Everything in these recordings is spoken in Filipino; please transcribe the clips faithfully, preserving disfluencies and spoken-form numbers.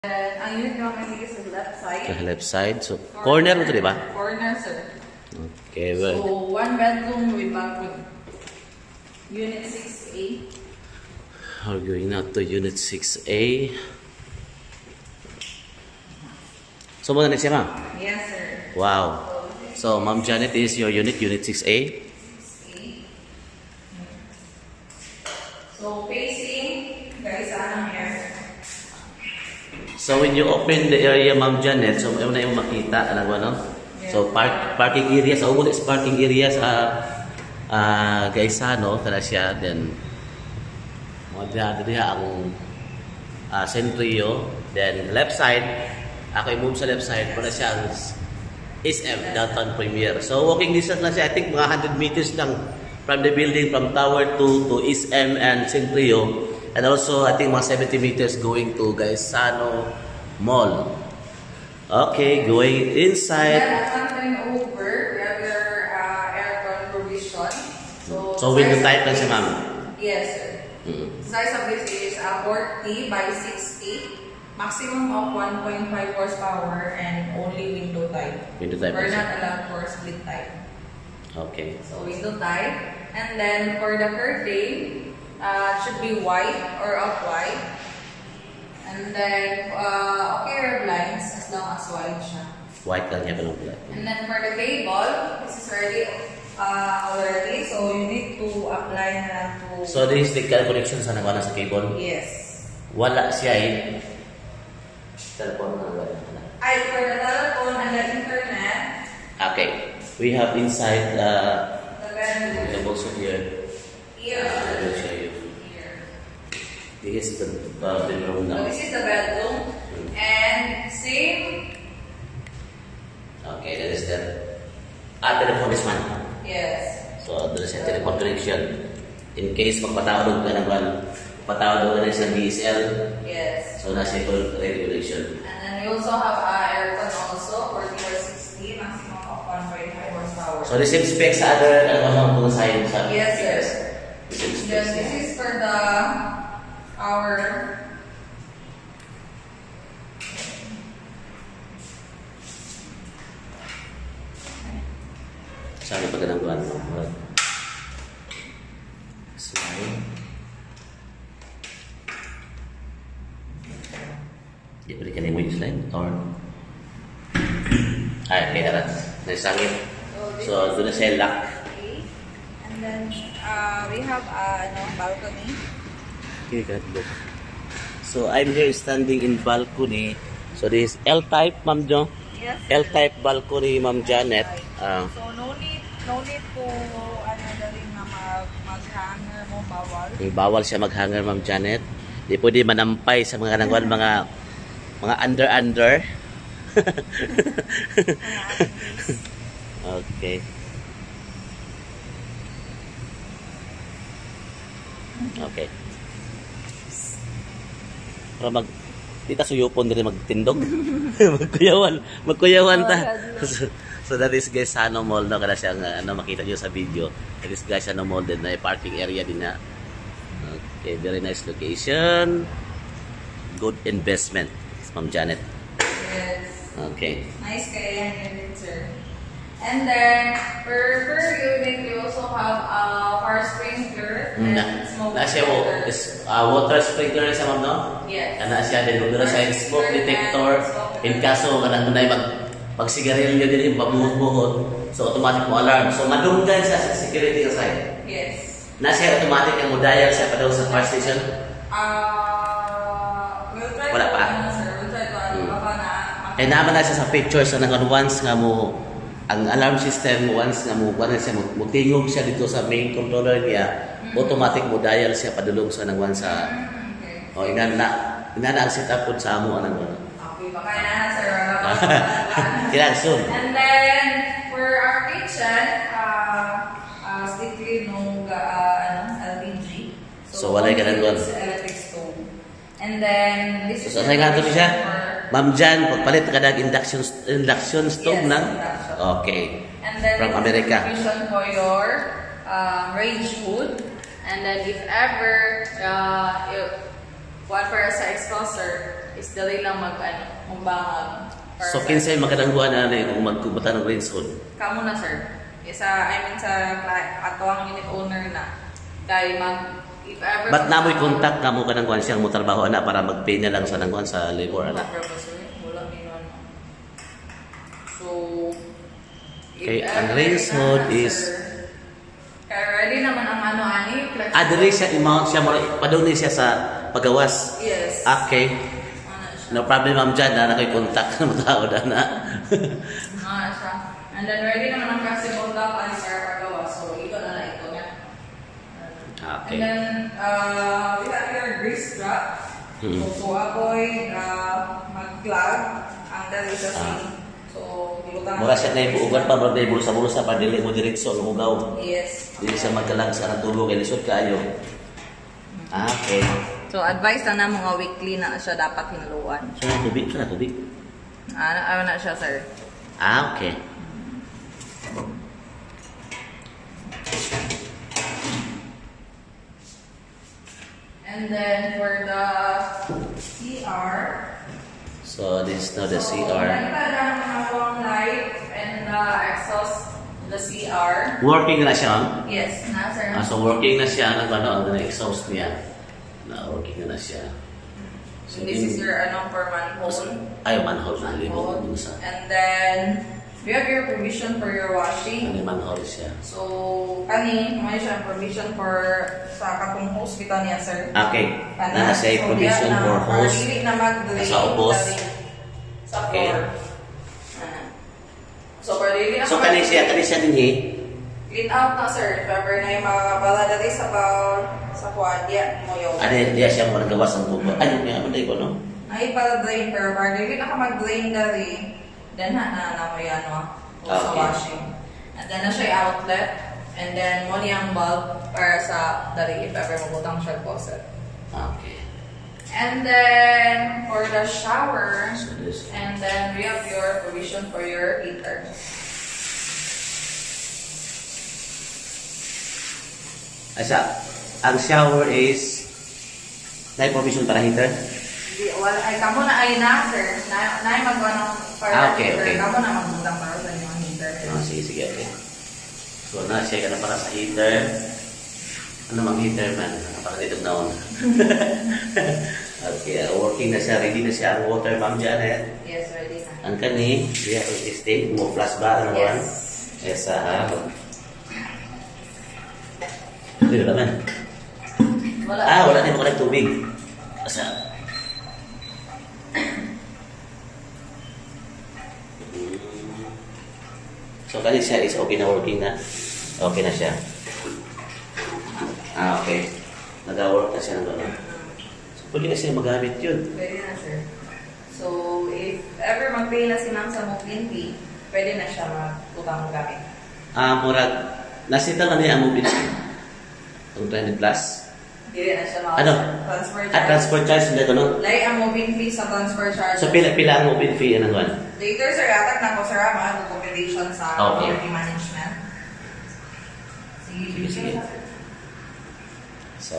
And ang unit naman is sa left side. Sa left side. So, corner mo ito, di ba? Corner, sir. Okay, well. So, one bedroom with bathroom. Unit six A. We're going now to Unit six A. So, muna na siya, ma'am? Yes, sir. Wow. So, Ma'am Janet is your unit, Unit six A. six A. So, facing, guys, anong air? So, when you open the area, Ma'am Janet, so, ayaw na yung makita, alam mo, no? Yeah. So, park, parking area, sa so, is parking area sa uh, Gaisano, tala siya, then, mga diha ang uh, Centrio, then, left side, ako i-move sa left side, para siya ang S M, Downtown Premier. So, walking distance lang siya, I think mga one hundred meters lang from the building, from Tower two to S M and Centrio. And also, I think mga seventy meters going to Gaisano Mall. Okay, going inside. Then, turn over, we have your uh, aircon provision. So, so window type lang siya, ma'am? Yes, sir. Mm-hmm. Size of this is uh, forty by sixty. Maximum of one point five horsepower and only window type. Window type. We're not allowed for split type. Okay. So, window type. And then, for the curtain, Uh, should be white or off-white. And then, uh, okay, blinds as long as white siya. White lang niya pa lang pala. And then for the cable, this is already uh, already, so you need to apply na lang to... So this is the connection sa nagawa sa cable? Yes. Wala siya eh. Telephone na wala. Ay, for the telephone and the internet. Okay. We have inside uh, the bedroom. We have also here. Here. Uh, I will show you. This is the uh, bedroom now. So this is the bedroom. Hmm. And same. Okay, that is the ah, telephone is one. Yes. So there is a telephone connection. In case magpatawag ka naman, patawag ka na sa D S L. Yes. So nasa regulation. And then we also have uh, aircon also, forty by sixty, maximum of one point five horsepower. So the same specs sa other, ano mga side sa? Yes, sir. The same specs. Yes, this is for the our Sorry pag ganang mo. Slide. Di ba rin mo yung slide? Or ay, okay, aras. Naisangit. So, doon na siya lock. Okay. And then, uh, we have a uh, balcony. So I'm here standing in balcony. So this is L-type, Ma'am Jo. Yes. L-type balcony, Ma'am Janet. Uh, so no need, no need to ano na rin na mag mag-hanger mo, bawal. Bawal siya mag-hanger, Ma'am Janet. Di pwede manampay sa mga kanangwan, mga mga under-under. Okay. Okay. Para mag dita suyupon diri magtindog. magkuyawan, magkuyawan ta. So, so that is Gaisano Mall no kada siya ano makita niyo sa video. That is Gaisano Mall din na parking area din na. Okay, very nice location. Good investment, Ma'am Janet. Yes. Okay. Nice kaya unit, sir. And then, per, per unit, we also have a uh, fire sprinkler and na, smoke na siya detector. is, uh, water sprinkler sa ma'am, no? Yes. Na siya din, doon na siya smoke detector. In kaso, kanang tunay mag, mag-sigarilyo din yung pabuhod-buhod. So, automatic mo alarm. So, madunggan siya sa security side. Yes. Na siya automatic ang mudayal siya pa daw sa fire station? Uh, we'll try Wala to, pa? ano, sir. We'll try to, ano, Hmm. baka na. Kaya naman na siya sa picture, so nang once nga mo, ang alarm system once nga mo, ano siya, mutingog siya dito sa main controller niya, mm-hmm. automatic mo dial siya padulong sa nang once sa, mm-hmm. Okay. o ina na, ina na ang setup po sa amo, anong ano. Okay, baka na, sir. Kailangan soon. And then, for our kitchen, uh, uh, strictly no, uh, ano, L P G. So, walay ka na doon. Electric stove. And then, this is... So, saan nga ito siya? Ma'am Jan, pagpalit ka na induction, induction stove yes, na? Induction. Okay. And then, from America. For your um, range hood. And then if ever, uh, if, one for sa exhaustor, is dali lang mag, ano, magbangag. So, kinsay makadangguan na na kung magkubata ng rinson? Kamu na, sir. Isa, I mean, sa ato ang unit owner na. Kaya mag, if ever... Ba't namoy contact ka mo ka ng kuhan siyang mutrabaho na para mag-pay na lang sa nangkuhan sa labor, ana? Wala niyon. So, Okay, ang rinson is... Kaya ready naman ang ano, ani? Ah, dali siya, imount siya, padunay siya sa pagawas? Yes. Okay. No problem, ma'am, dyan na nakikontak ng tao na na. Ah, siya. And then ready naman ang flexible lock and para pagawas. So, ito na lang ito niya. Okay. And then, uh, we have your grease trap. Hmm. So, so ako'y uh, mag-plug ang dali sa sink. So, bilutang... Mura siya na ibuugan pa, mura na ibulusa-bulusa pa, dili mo diretso, lugaw. Yes. Dili siya magkalang sa natulog, kaya lisod kayo. Ah, okay. So, advice na na mga weekly na siya dapat hinuluan. So, na tubig, so na tubig. Ano, ano na siya, sir? Ah, okay. And then, for the C R, So, this is now the so, C R. nakita na mga long light and the exhaust the C R. Working na siya, ah? Yes, na, sir. Ah, so, working na siya, ano, ano, ang exhaust niya. Na, working na siya. So, this is your, ano, per manhole. Ay, manhole na, libo. And then, we have your provision for your washing. Ano, manhole siya. So, kani, may siya provision for sa katong hose kita niya, sir. Okay. Kana, Na siya provision for hose. Para dili na mag-delay Sa ubos. sa Okay. floor. Ah. So, para dili na So, kani siya, kani siya din eh. clean out na, sir. If ever na yung mga bala dali sa bowl, sa kwadya, mo yung... Ano, diya siya mo nagawas ang tubo. Ano nga, ano ko, no? Ay, para drain, pero para dili na ka mag-drain dali, then ha na na mo yan, no? O sa Okay. washing. And then na siya yung outlet. And then, mo niyang bulb para sa dali, if ever mabutang siya faucet. Okay. And then, for the shower, So, this. and then we have your provision for your heater. Asa, ang shower is may provision para heater? Di, wala, ay, kamo na ay na, sir. Na, na yung mag-ano para Ah, okay, heater. okay. Kamo na magbutang para sa inyong heater. Ah, sige, sige, okay. So, na siya ka na para sa heater. Ano mang heater man? Para dito na on. Okay, uh, working na siya. Ready na siya ang water pump dyan, eh. Yes, ready na. Ang kani, siya ko testing. Mo flash ba? Ano ba? Yes. Yes, ah. Hindi naman. Wala. Ah, wala din correct tubig. Asa? So, kani siya is okay na working na? Okay na siya. Ah, okay. Nag-work na siya ng gano'n. So, pwede na siya magamit yun. Pwede na, sir. So, if ever mag-pay na si ma'am sa moving fee, pwede na siya mag-utang gamit. Ah, murag, nasita na niya ang mobile. Ang two hundred plus. Hindi na siya mag- Ano? transfer charge. At transfer charge, hindi ko, no? Like ang moving fee sa transfer charge. So, pila-pila ang mobile fee, ano ba? Later, sir, atak na ko, sir, ang mga recommendation sa Okay. property management. Sige, Sige, sige. sir. So,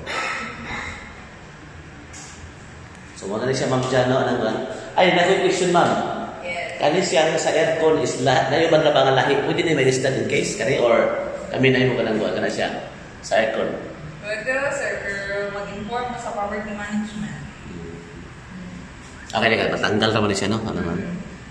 so muna rin siya, ma'am Jano, ano ba? Ay, naging question, ma'am. Yes. Kani siya sa aircon is lahat, na yung bang labangan lahi, pwede na may listed in case, kani, or kami na yung kanang ka na siya sa aircon. Pwede, sir, pero mag-inform mo sa property management. Okay, nika, matanggal ka mo na siya, no? Ano man?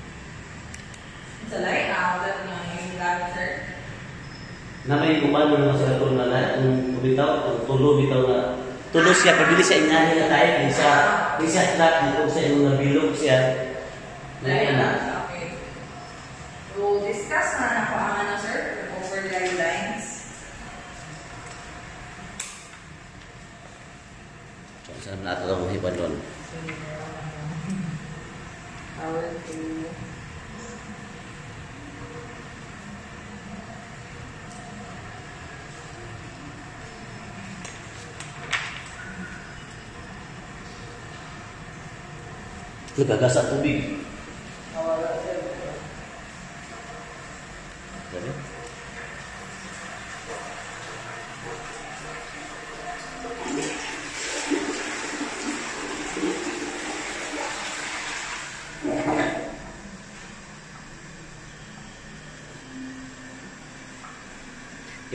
Sa light, ah, wala na yung gamit, sir. Na may kuman mo naman sa aircon na lahat, kung bitaw, kung tulo, bitaw na, tulo siya, pabili siya ingani na tayo, hindi siya, hindi siya flat, hindi siya yung nabilog siya. Na yan na. Okay. So, discuss na na ko ang ano, sir, over guidelines. So, saan natin ito mong hipan doon? Power to... Nagagas at tubig. Nawala, sir. Sabi?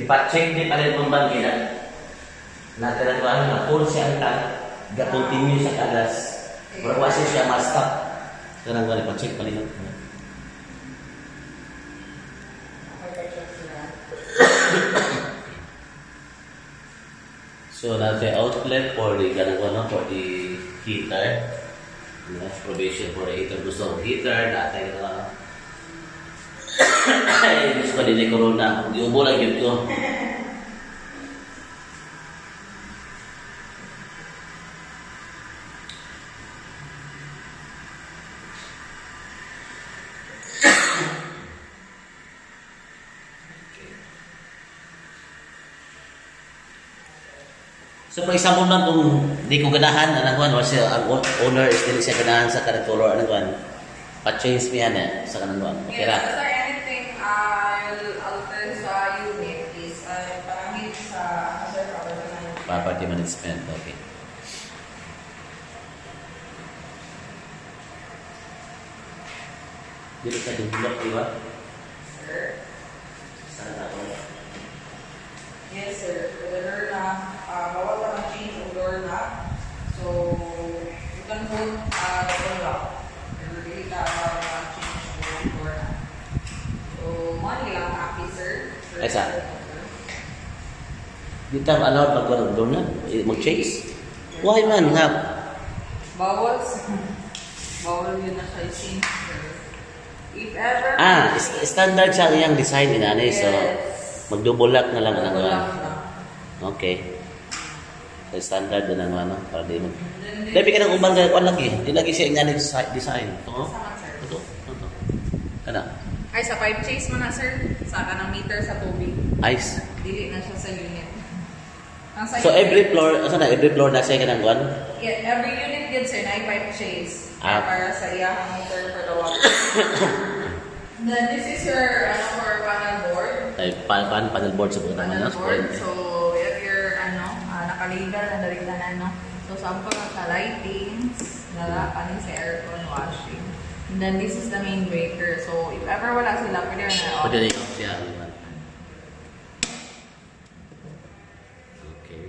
ipa-check din pa rin mong bangina. Natira ko ano na, full siya ang tank, ga-continue siya kagas. Pero wala siya ma-stop. Karang gani pa-check pa rin. So, natin outlet for the, ganang ano, for the heater. Yes, provision for the heater. Gusto ng heater, natin ito ano. Ay, gusto ko din ni Corona. Di ubo lang yun ko. So, pag example lang kung di ko ganahan, anong kuhan, or siya, ang owner is dili siya ganahan sa kanang color, anong kuhan, pa-change mo yan eh, sa kanang kuhan. Okay yes, na? is there anything I'll alter sa unit is uh, parang hit sa other property management? Property management, okay. Dito ka din block, di ba? Sir? Saan ako? Yes, sir. Whether na, uh, bawal ka mag-change ang door na. So, you can hold uh, the door lock. Pero really ka mag-change ang door na. So, money lang aki, sir. Ay, saan? Dito ang allowed mag-doon doon na? Mag-change? Why man, nga? Bawal, bawal yun na siya i-change, sir. If ever... Ah, standard siya iyang design inanay, so mag-double lock na lang ang ano. Okay. So, standard din ang ano, para di mo. Dahil ka ng ubang gano'n lagi. Di lagi siya inanay design. Ito, ito, ito. Kana? Ay, sa pipe chase mo na, sir. Sa kanang meter sa tubig. Ice. Dili na siya sa unit. Ang sa So, unit, every floor, asa na, every floor na siya kanang kuhan? yeah, every unit yun, sir, na pipe chase. Ah. Para sa iyang meter for the water. Then, this is your, ano, for panel board. Ay, pan, pan, panel board sa mga Panel naman. board. So, if you're, ano, uh, nakaligal na daligdan, ano. So, sample na sa lightings, nala, panin sa aircon, washing. And then, this is the main breaker. So, if ever wala sila, pwede na off. Pwede na yung siya. Okay.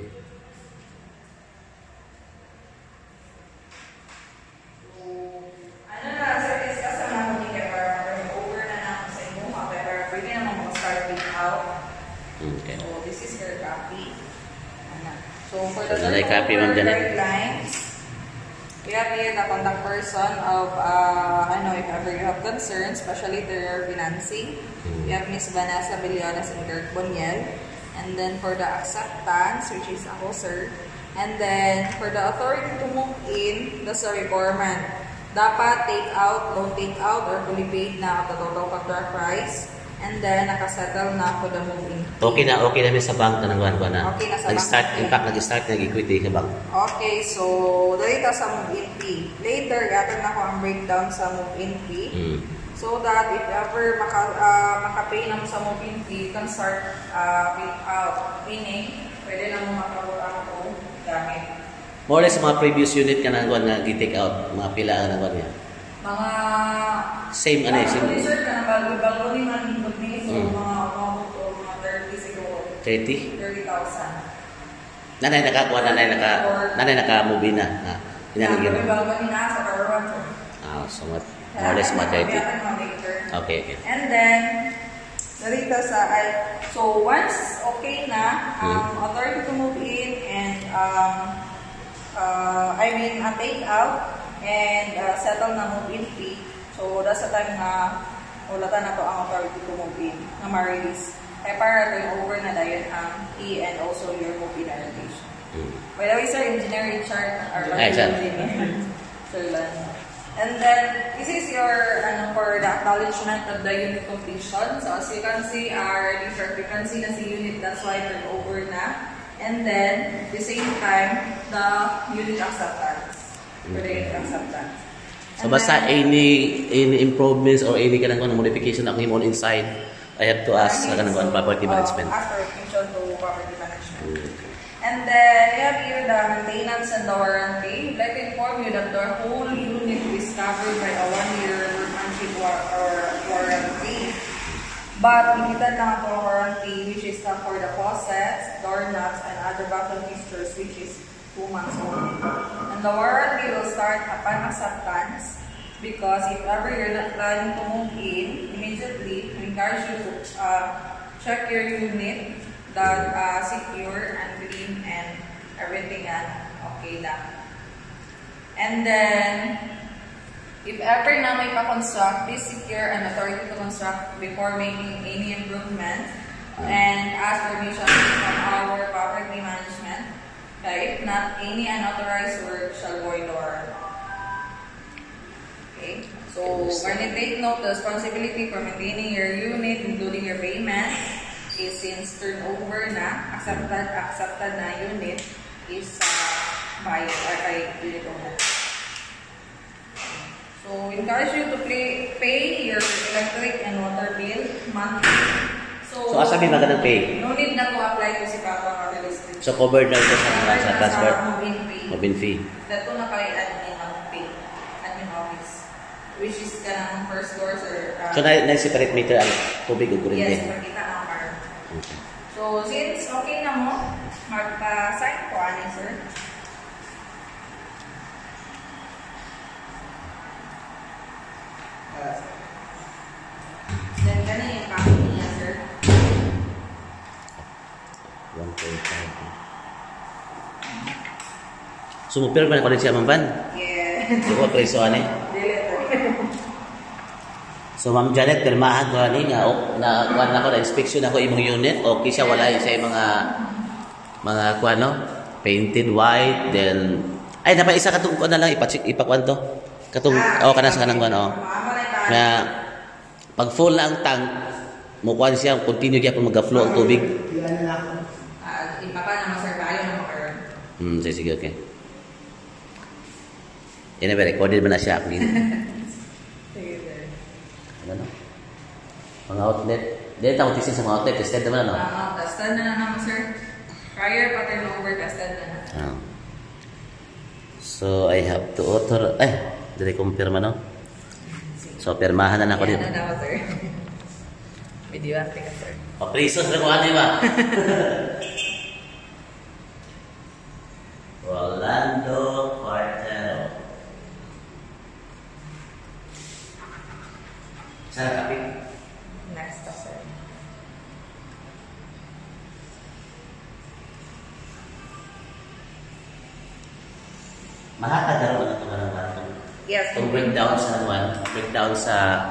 So, ano na, sir, discuss na naman ni Kaya para over na naman sa inyo, mga Kaya pwede naman mag-start it out. Okay. So, this is your copy. Ano. So, for the So, nanay copy, Ma'am Janet. guidelines, we have here the contact person of, uh, I know if ever you have concerns, especially to your financing. We have Miss Vanessa Villones and Kirk Boniel. And then for the acceptance, which is ako, sir. And then for the authority to move in, that's a requirement. Dapat take out, loan take out, or fully paid na at the total contract price. And then, nakasettle na ako the move-in. Okay na, okay na sa bank na nangguhan ko na. Okay na sa Nag-start, bank. in fact, nag-start nag-equity sa bank. Okay, so, dito sa move-in fee. Later, gatag na ako ang breakdown sa move-in fee. Mm. So that if ever maka, uh, makapay na mo sa move-in fee, you can start uh, pay out. Meaning, pwede na mo makabura ko gamit. More or less, mga previous unit ka nangguhan na di-take out, mga pila ka nangguhan niya. Mga... Same, ano eh, same. Sir, ka na bago-bago rin ang input ni. So, Mm. mga umabot o mga thirty siguro. thirty? thirty thousand. Nanay nakakuha, nanay naka, nanay naka-movie na. Ha? Inanong yun. Bago rin na sa karuan. Ah, so what? More or less, mga thirty. Okay, okay. And then, narito sa, ay, so once okay na, um, Hmm. authority to move in and, um, uh, I mean, uh, take out and uh, settle na move-in fee. So, that's the time na ulatan na to ang authority to move in, na ma-release. Kaya para turn over na dahil ang fee and also your move-in allocation. Hmm. By the way, sir, Engineer Richard, our Ay, sir. engineer. Sir Lan. And then, this is your, ano, for the acknowledgement of the unit completion. So, as you can see, our reserve, you can see na si unit, that's why turn over na. And then, the same time, the unit acceptance. For the unit acceptance. So, And basta then, any any improvements or any kanang kuhan modification na kung inside, I have to ask sa kanang kuhan property management. Uh, ask for permission to property management. Hmm. And then, we have here the maintenance and the warranty. Let me inform you that the whole unit is covered by a one-year workmanship war or warranty. But limited lang ang warranty, which is uh, for the faucets, doorknobs, and other vacuum fixtures, which is two months old. And the warranty will start upon acceptance, because if ever you're not planning to move in, immediately, we encourage you to uh, check your unit, that uh, secure and clean and everything and okay lang. And then, if ever na may pa-construct, please secure an authority to construct before making any improvement and ask permission from our property management. Okay? If not, any unauthorized work shall void the warranty. Okay? So, when you take note, the responsibility for maintaining your unit, including your payment, is since turnover na, accepted, accepted na unit, is uh, by or by unit owner. So, encourage you to pay, pay your electric and water bill monthly. So, So, asabi magandang pay? No need na to apply to si Papa or restriction. So, covered na ito sa, sa transfer? Move-in fee. Move-in fee. Dato na kay admin ang pay. Admin office. Which is ka ng first floor or... Uh, So, na, na separate meter ang tubig o kuryente? Yes, pagkita ang card. Okay. So, since okay na mo, magpa-sign ko, ani sir. Then, ganun yung copy niya, sir. one point five. Sumupir ba na ko rin siya mamban? Yeah. Di ko preso ani? So Ma'am Janet, pirmahan ko ani nga o, na kuan ako na inspection ako imong unit. Okay siya, wala sa mga mga kuan no? Painted white, then ay napa isa katong kuan na lang ipa-check ipakuan to. Katong ah, oh kana sa kanang kuan oh. Na pag full na ang tank, mo kuan siya continue gyapon mag-flow ang tubig. Ah, ipapa na sir kayo na makaroon. Hmm, sige, sige, okay. Yan na ba, recorded ba na siya? Sige, sir. Ano no? Mga outlet. Dahil tayo tisin sa mga outlet, tested naman ano? Ah, tested na na naman, sir. Prior pa turnover, tested na na. Ah. So, I have to author... Eh, dili kumpirma, no? So, pirmahan na na ako dito. Yan na daw, sir. Video acting ka, sir. O, prisos na kung ano ba? Rolando Quartero. Saan ang kapit? Next, sir. Mahaka na rin ito ka ng batong. Yes. Itong breakdown sa ano, breakdown sa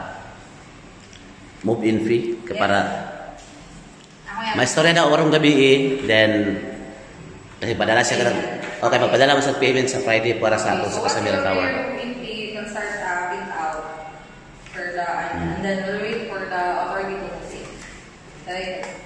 move-in fee. Kaya Yes. para Ako yan. may story na orong gabi eh. Then, kasi padala siya ka ng... Okay, magpadala mo sa payment sa Friday para sa ato sa Casamira Tower. You can start uh, print out for the, and then we'll wait for the authority to see. Okay.